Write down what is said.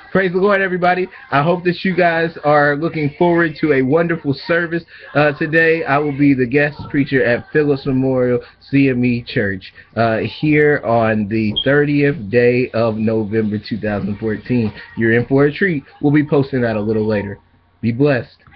Praise the Lord, everybody. I hope that you guys are looking forward to a wonderful service. Today, I will be the guest preacher at Phillip's Memorial CME Church here on the 30th day of November 2014. You're in for a treat. We'll be posting that a little later. Be blessed.